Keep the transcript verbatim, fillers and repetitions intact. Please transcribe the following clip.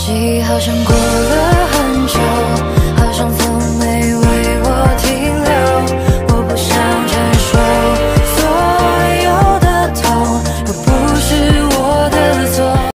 记忆好像过了很久。